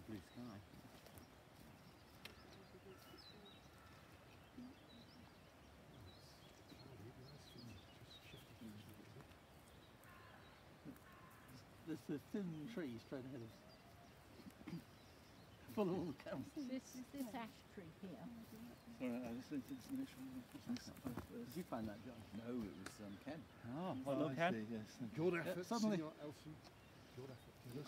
blue sky. There's the thin tree straight ahead of us. Full of all the cameras. This ash tree here. Sorry, I just think it's an issue. Did you find that, John? No, it was Ken. Oh, Well, look, I Ken. see, yes. Good efforts, suddenly- Senior Elson. Good efforts.